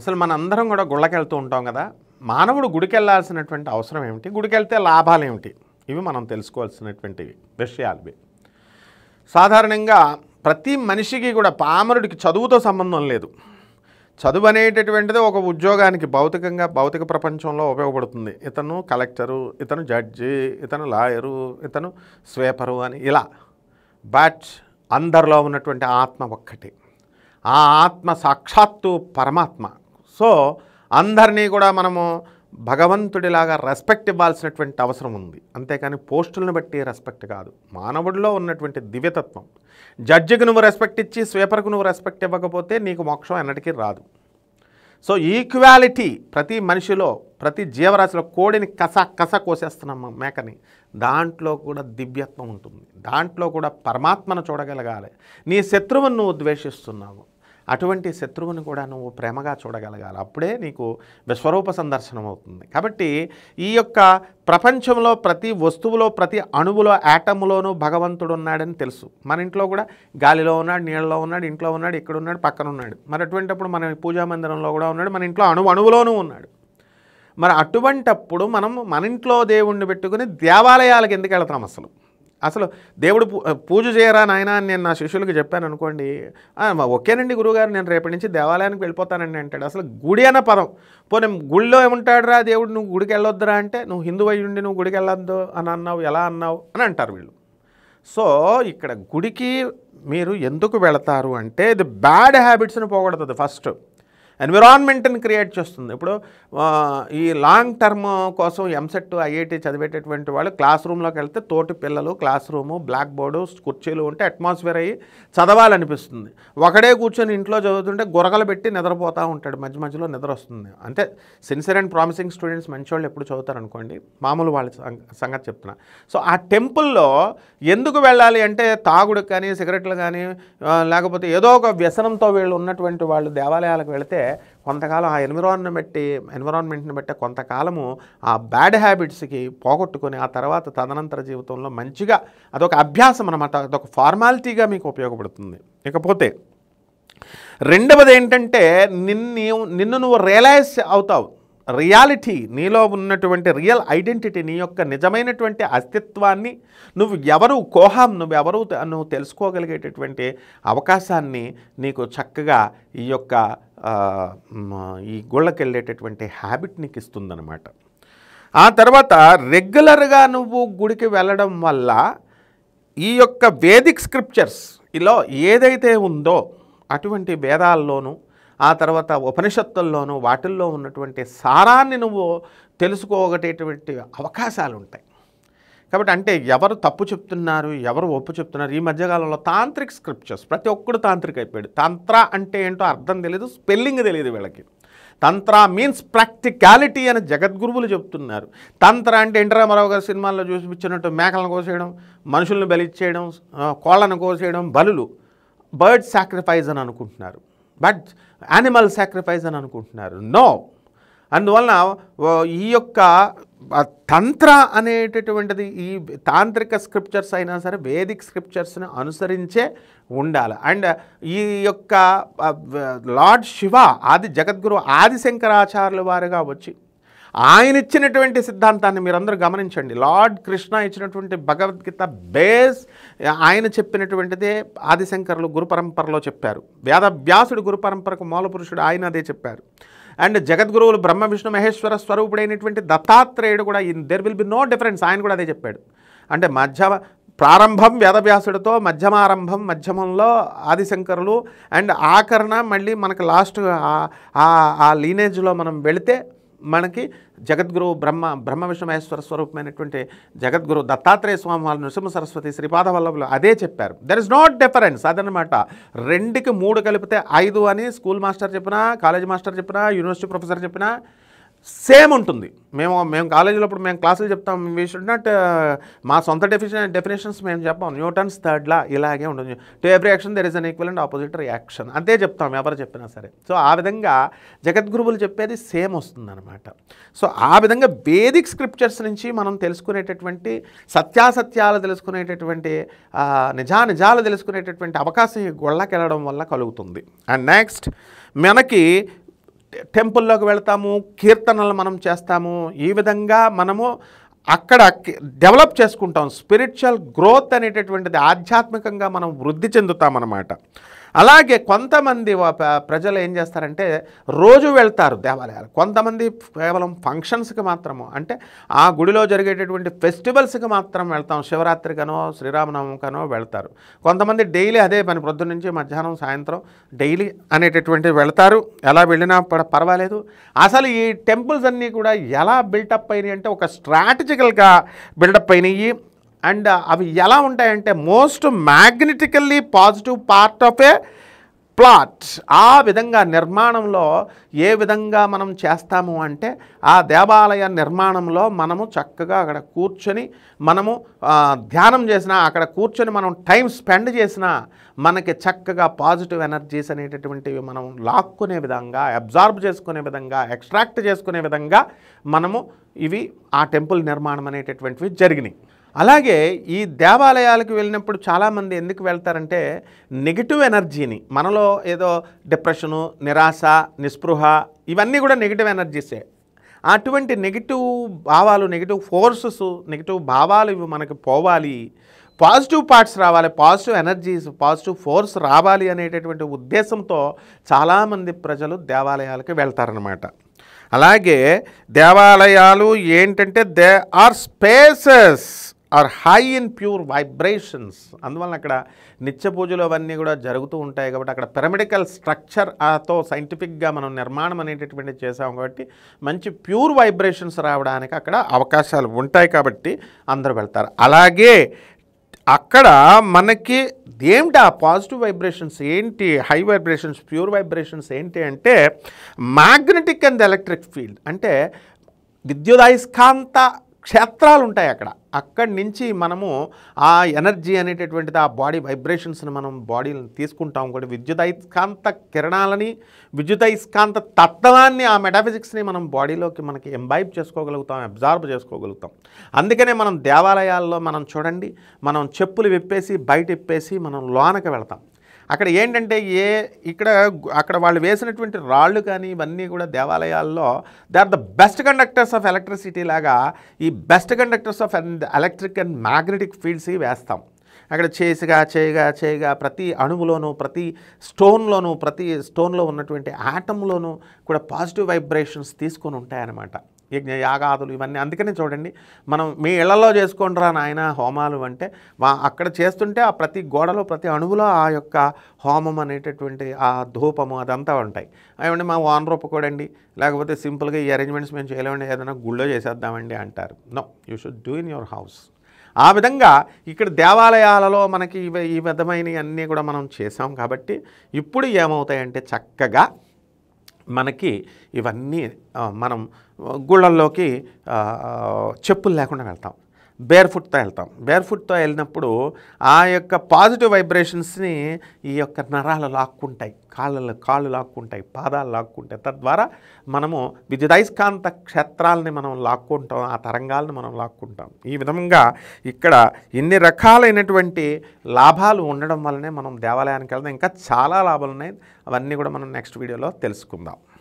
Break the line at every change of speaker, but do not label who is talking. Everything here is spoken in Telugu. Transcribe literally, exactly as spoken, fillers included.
అసలు మనందరం కూడా గుళ్ళకెళ్తూ ఉంటాం కదా. మానవుడు గుడికెళ్ళాల్సినటువంటి అవసరం ఏమిటి, గుడికెళ్తే లాభాలు ఏమిటి, ఇవి మనం తెలుసుకోవాల్సినటువంటి విషయాలు ఇవి. సాధారణంగా ప్రతి మనిషికి కూడా, పామరుడికి చదువుతో సంబంధం లేదు. చదువు అనేటటువంటిది ఒక ఉద్యోగానికి భౌతికంగా భౌతిక ప్రపంచంలో ఉపయోగపడుతుంది. ఇతను కలెక్టరు, ఇతను జడ్జి, ఇతను లాయరు, ఇతను స్వేపరు అని ఇలా. బట్ అందరిలో ఉన్నటువంటి ఆత్మ ఒక్కటి. ఆ ఆత్మ సాక్షాత్తు పరమాత్మ. సో అందరినీ కూడా మనము భగవంతుడిలాగా రెస్పెక్ట్ ఇవ్వాల్సినటువంటి అవసరం ఉంది. అంతేకాని పోస్టులను బట్టి రెస్పెక్ట్ కాదు. మానవుడిలో ఉన్నటువంటి దివ్యతత్వం. జడ్జికి నువ్వు రెస్పెక్ట్ ఇచ్చి స్వేపర్కు నువ్వు రెస్పెక్ట్ ఇవ్వకపోతే నీకు మోక్షం ఎన్నటికీ రాదు. సో ఈక్వాలిటీ ప్రతి మనిషిలో, ప్రతి జీవరాశిలో. కోడిని కస కస కోసేస్తున్నాం మేకని, దాంట్లో కూడా దివ్యత్వం ఉంటుంది. దాంట్లో కూడా పరమాత్మను చూడగలగాలి. నీ శత్రువును నువ్వు ద్వేషిస్తున్నావు, అటువంటి శత్రువుని కూడా నువ్వు ప్రేమగా చూడగలగాలి. అప్పుడే నీకు విశ్వరూప సందర్శనం అవుతుంది. కాబట్టి ఈ యొక్క ప్రపంచంలో ప్రతి వస్తువులో, ప్రతి అణువులో, యాటములోనూ భగవంతుడు ఉన్నాడని తెలుసు. మన ఇంట్లో కూడా గాలిలో ఉన్నాడు, నీళ్ళలో ఉన్నాడు, ఇంట్లో ఉన్నాడు, ఇక్కడ ఉన్నాడు, పక్కన ఉన్నాడు. మరి అటువంటిప్పుడు మన పూజా మందిరంలో కూడా ఉన్నాడు, మన ఇంట్లో అణువు అణువులోనూ ఉన్నాడు. మరి అటువంటప్పుడు మనం మన ఇంట్లో దేవుణ్ణి పెట్టుకుని దేవాలయాలకు ఎందుకు వెళతాం? అసలు అసలు దేవుడు పూజ చేయరా నాయన అని నేను నా శిష్యులకు చెప్పాను అనుకోండి, ఓకేనండి గురువుగారు నేను రేపటి నుంచి దేవాలయానికి వెళ్ళిపోతానండి అంటాడు. అసలు గుడి అన్న పదం, పోనీ గుడిలో ఏముంటాడు రా దేవుడు, నువ్వు గుడికి వెళ్ళొద్దురా అంటే, నువ్వు హిందూ అయ్యి ఉండి నువ్వు గుడికి వెళ్ళొద్దు అని అన్నావు, ఎలా అన్నావు అని అంటారు వీళ్ళు. సో ఇక్కడ గుడికి మీరు ఎందుకు వెళతారు అంటే, ఇది బ్యాడ్ హ్యాబిట్స్ని పోగొడుతుంది. ఫస్ట్ ఎన్విరాన్మెంట్ని క్రియేట్ చేస్తుంది. ఇప్పుడు ఈ లాంగ్ టర్మ్ కోసం ఎంసెట్ ఐఐటి చదివేటటువంటి వాళ్ళు క్లాస్ రూమ్లోకి వెళ్తే తోటి పిల్లలు, క్లాస్ రూము, బ్లాక్ బోర్డు, కుర్చీలు ఉంటే అట్మాస్ఫియర్ అయ్యి చదవాలనిపిస్తుంది. ఒకడే కూర్చొని ఇంట్లో చదువుతుంటే గురకలు పెట్టి నిద్రపోతూ ఉంటాడు, మధ్య మధ్యలో నిద్ర వస్తుంది. అంటే సిన్సియర్ అండ్ ప్రామిసింగ్ స్టూడెంట్స్ మంచి వాళ్ళు ఎప్పుడు చదువుతారు అనుకోండి, మామూలు వాళ్ళ సంగతి చెప్తున్నా. సో ఆ టెంపుల్లో ఎందుకు వెళ్ళాలి అంటే, తాగుడుకు కానీ, సిగరెట్లు కానీ, లేకపోతే ఏదో ఒక వ్యసనంతో వీళ్ళు ఉన్నటువంటి వాళ్ళు దేవాలయాలకు వెళితే కొంతకాలం ఆ ఎన్విరాన్మెంట్ బట్టి ఎన్విరాన్మెంట్ని బట్టి కొంతకాలము ఆ బ్యాడ్ హ్యాబిట్స్కి పోగొట్టుకొని ఆ తర్వాత తదనంతర జీవితంలో మంచిగా అదొక అభ్యాసం అన్నమాట, అదొక ఫార్మాలిటీగా మీకు ఉపయోగపడుతుంది. ఇకపోతే రెండవది ఏంటంటే, నిన్ను నిన్ను నువ్వు రియలైజ్ అవుతావు. రియాలిటీ, నీలో ఉన్నటువంటి రియల్ ఐడెంటిటీ, నీ యొక్క నిజమైనటువంటి అస్తిత్వాన్ని, నువ్వు ఎవరు, కోహం నువ్వు ఎవరు నువ్వు తెలుసుకోగలిగేటటువంటి అవకాశాన్ని నీకు చక్కగా ఈ యొక్క ఈ గుళ్ళకి వెళ్ళేటటువంటి హ్యాబిట్ నీకు ఇస్తుందన్నమాట. ఆ తర్వాత రెగ్యులర్గా నువ్వు గుడికి వెళ్ళడం వల్ల ఈ యొక్క వేదిక్ స్క్రిప్చర్స్ ఇలా ఏదైతే ఉందో అటువంటి వేదాల్లోనూ, ఆ తర్వాత ఉపనిషత్తుల్లోనూ వాటిల్లో ఉన్నటువంటి సారాన్ని నువ్వు తెలుసుకోగటేటువంటి అవకాశాలు ఉంటాయి. కాబట్టి అంటే ఎవరు తప్పు చెప్తున్నారు, ఎవరు ఒప్పు చెప్తున్నారు. ఈ మధ్యకాలంలో తాంత్రిక్ స్క్రిప్చర్స్, ప్రతి ఒక్కడు తాంత్రిక అయిపోయాడు. తంత్ర అంటే ఏంటో అర్థం తెలియదు, స్పెల్లింగ్ తెలియదు వీళ్ళకి. తంత్ర మీన్స్ ప్రాక్టికాలిటీ అని జగద్గురువులు చెప్తున్నారు. తంత్ర అంటే ఎన్టీ రామారావు గారి సినిమాల్లో చూపించినట్టు మేకలను కోసేయడం, మనుషులను బలిచ్చేయడం, కోళ్ళను కోసేయడం, బలులు, బర్డ్ సాక్రిఫైస్ అని అనుకుంటున్నారు, బట్ యానిమల్ సాక్రిఫైస్ అని అనుకుంటున్నారు. నో. అందువలన ఈ యొక్క తంత్ర అనేటటువంటిది ఈ తాంత్రిక స్క్రిప్చర్స్ అయినా సరే వేదిక్ స్క్రిప్చర్స్ని అనుసరించే ఉండాలి. అండ్ ఈ యొక్క లార్డ్ శివ ఆది జగద్గురు ఆదిశంకరాచార్యుల వారుగా వచ్చి ఆయన ఇచ్చినటువంటి సిద్ధాంతాన్ని మీరందరూ గమనించండి. లార్డ్ కృష్ణ ఇచ్చినటువంటి భగవద్గీత బేస్ ఆయన చెప్పినటువంటిదే ఆదిశంకరులు గురు పరంపరలో చెప్పారు. వేదవ్యాసుడు గురు పరంపరకు మూల పురుషుడు, ఆయన అదే చెప్పారు. అండ్ జగద్గురువులు బ్రహ్మ విష్ణు మహేశ్వర స్వరూపుడైనటువంటి దత్తాత్రేయుడు కూడా in there will be no difference, ఆయన కూడా అదే చెప్పాడు. అంటే మధ్య ప్రారంభం వేదవ్యాసుడితో, మధ్యమారంభం మధ్యమంలో ఆదిశంకరులు, అండ్ ఆకరణ మళ్ళీ మనకు లాస్ట్ ఆ లీనేజ్లో మనం వెళితే మనకి జగద్గురు బ్రహ్మ బ్రహ్మ విష్ణు మహేశ్వర స్వరూపమైనటువంటి జగద్గురు దత్తాత్రేయ స్వామి వాళ్ళు, నృసింహ సరస్వతి, శ్రీపాద వల్లభులు అదే చెప్పారు. There is not difference. అదనమాట. రెండుకి మూడు కలిపితే ఐదు అని స్కూల్ మాస్టర్ చెప్పినా, కాలేజ్ మాస్టర్ చెప్పినా, యూనివర్సిటీ ప్రొఫెసర్ చెప్పినా సేమ్ ఉంటుంది. మేము మేము కాలేజీలో ఇప్పుడు మేము క్లాసులు చెప్తాం, వీ షుడ్ నాట్ మా సొంత డెఫినేషన్ డెఫినేషన్స్ మేము చెప్పాం. న్యూటన్స్ థర్డ్ లా ఇలాగే ఉంటుంది. To every action there is an equal and opposite reaction, అంతే చెప్తాం ఎవరు చెప్పినా సరే. సో ఆ విధంగా జగద్గురువులు చెప్పేది సేమ్ వస్తుందన్నమాట. సో ఆ విధంగా వేదిక్ స్క్రిప్చర్స్ నుంచి మనం తెలుసుకునేటటువంటి సత్యాసత్యాలు తెలుసుకునేటటువంటి నిజానిజాలు తెలుసుకునేటటువంటి అవకాశం ఈ గొళ్ళకి వెళ్ళడం వల్ల కలుగుతుంది. అండ్ నెక్స్ట్ మనకి టెంపుల్లోకి వెళ్తాము, కీర్తనలు మనం చేస్తాము. ఈ విధంగా మనము అక్కడ డెవలప్ చేసుకుంటాం. స్పిరిచువల్ గ్రోత్ అనేటటువంటిది ఆధ్యాత్మికంగా మనం వృద్ధి చెందుతామన్నమాట. అలాగే కొంతమంది ప్రజలు ఏం చేస్తారంటే రోజు వెళ్తారు దేవాలయాలు. కొంతమంది కేవలం ఫంక్షన్స్కి మాత్రము, అంటే ఆ గుడిలో జరిగేటటువంటి ఫెస్టివల్స్కి మాత్రం వెళ్తాం. శివరాత్రికనో శ్రీరామనవమికనో వెళ్తారు. కొంతమంది డైలీ అదే పని, ప్రొద్దున నుంచి మధ్యాహ్నం సాయంత్రం డైలీ అనేటటువంటివి వెళ్తారు. ఎలా వెళ్ళినా పర్వాలేదు. అసలు ఈ టెంపుల్స్ అన్నీ కూడా ఎలా బిల్డప్ అయినాయి అంటే ఒక స్ట్రాటజికల్గా బిల్డప్ అయినాయి. అండ్ అవి ఎలా ఉంటాయంటే most magnetically positive part of a plot. ఆ విధంగా నిర్మాణంలో ఏ విధంగా మనం చేస్తాము అంటే ఆ దేవాలయ నిర్మాణంలో మనము చక్కగా అక్కడ కూర్చొని మనము ధ్యానం చేసినా, అక్కడ కూర్చొని మనం టైం స్పెండ్ చేసినా మనకి చక్కగా పాజిటివ్ ఎనర్జీస్ అనేటటువంటివి మనం లాక్కునే విధంగా, అబ్జార్బ్ చేసుకునే విధంగా, ఎక్స్ట్రాక్ట్ చేసుకునే విధంగా మనము ఇవి ఆ టెంపుల్ నిర్మాణం అనేటటువంటివి జరిగినాయి. అలాగే ఈ దేవాలయాలకు వెళ్ళినప్పుడు చాలామంది ఎందుకు వెళ్తారంటే నెగిటివ్ ఎనర్జీని, మనలో ఏదో డిప్రెషను, నిరాశ, నిస్పృహ ఇవన్నీ కూడా నెగిటివ్ ఎనర్జీసే. అటువంటి నెగిటివ్ భావాలు, నెగిటివ్ ఫోర్సెస్, నెగిటివ్ భావాలు ఇవి మనకి పోవాలి, పాజిటివ్ పార్ట్స్ రావాలి, పాజిటివ్ ఎనర్జీస్, పాజిటివ్ ఫోర్స్ రావాలి అనేటటువంటి ఉద్దేశంతో చాలామంది ప్రజలు దేవాలయాలకు వెళ్తారనమాట. అలాగే దేవాలయాలు ఏంటంటే they are spaces are high in pure vibrations. అందువల్ల అక్కడ నిత్య పూజలు అవన్నీ కూడా జరుగుతూ ఉంటాయి కాబట్టి అక్కడ పిరమిడికల్ స్ట్రక్చర్తో సైంటిఫిక్గా మనం నిర్మాణం అనేటటువంటిది చేసాం కాబట్టి మంచి ప్యూర్ వైబ్రేషన్స్ రావడానికి అక్కడ అవకాశాలు ఉంటాయి కాబట్టి అందరూ వెళ్తారు. అలాగే అక్కడ మనకి ఏమిటి ఆ పాజిటివ్ వైబ్రేషన్స్ ఏంటి, హై వైబ్రేషన్స్, ప్యూర్ వైబ్రేషన్స్ ఏంటి అంటే మ్యాగ్నెటిక్ అండ్ ఎలక్ట్రిక్ ఫీల్డ్, అంటే విద్యుదయస్కాంత క్షేత్రాలు ఉంటాయి అక్కడ. అక్కడి నుంచి మనము ఆ ఎనర్జీ అనేటటువంటిది, ఆ బాడీ వైబ్రేషన్స్ని మనం బాడీని తీసుకుంటాం కూడా. విద్యుదయస్కాంత కిరణాలని, విద్యుదయస్కాంత తత్వాన్ని, ఆ మెటాఫిజిక్స్ని మనం బాడీలోకి మనకి ఎంబైబ్ చేసుకోగలుగుతాం, అబ్జార్బ్ చేసుకోగలుగుతాం. అందుకనే మనం దేవాలయాల్లో మనం చూడండి, మనం చెప్పులు విప్పేసి బయట ఇప్పేసి మనం లోనకి వెళ్తాం. అక్కడ ఏంటంటే ఏ ఇక్కడ అక్కడ వాళ్ళు వేసినటువంటి రాళ్ళు కానీ ఇవన్నీ కూడా దేవాలయాల్లో they are the best conductors of electricity లాగా ఈ best conductors of electric and magnetic fields వేస్తాం. అక్కడ చేసిగా చేయగా చేయగా ప్రతి అణువులోనూ, ప్రతి స్టోన్లోనూ, ప్రతి స్టోన్లో ఉన్నటువంటి ఆటంలోనూ కూడా పాజిటివ్ వైబ్రేషన్స్ తీసుకొని ఉంటాయన్నమాట. యజ్ఞ యాగాదులు ఇవన్నీ. అందుకనే చూడండి, మనం మీ ఇళ్లలో చేసుకోండిరా నాయన హోమాలు అంటే అక్కడ చేస్తుంటే ఆ ప్రతి గోడలో, ప్రతి అణువులో ఆ యొక్క హోమం అనేటటువంటి ఆ ధూపము అదంతా ఉంటాయి. ఏమంటే మా ఓనర్ ఒప్పుకోడండి, లేకపోతే సింపుల్గా ఈ అరేంజ్మెంట్స్ మేము చేయలేమండి, ఏదైనా గుళ్ళో చేసేద్దామండి అంటారు. No, you should do in your house. ఆ విధంగా ఇక్కడ దేవాలయాలలో మనకి ఇవి ఈ విధమైనవి అన్నీ కూడా మనం చేసాం కాబట్టి ఇప్పుడు ఏమవుతాయంటే చక్కగా మనకి ఇవన్నీ మనం గుళ్ళల్లోకి చెప్పులు లేకుండా వెళ్తాం, బేర్ ఫుట్తో వెళ్తాం. బేర్ ఫుట్తో వెళ్ళినప్పుడు ఆ యొక్క పాజిటివ్ వైబ్రేషన్స్ని ఈ యొక్క నరాలు లాక్కుంటాయి, కాళ్ళ కాళ్ళు లాక్కుంటాయి, పాదాలు లాక్కుంటాయి. తద్వారా మనము విద్యుదయస్కాంత క్షేత్రాలని మనం లాక్కుంటాం, ఆ తరంగాలను మనం లాక్కుంటాం. ఈ విధంగా ఇక్కడ ఇన్ని రకాలైనటువంటి లాభాలు ఉండడం వల్లనే మనం దేవాలయానికి వెళ్తాం. ఇంకా చాలా లాభాలు ఉన్నాయి, అవన్నీ కూడా మనం నెక్స్ట్ వీడియోలో తెలుసుకుందాం.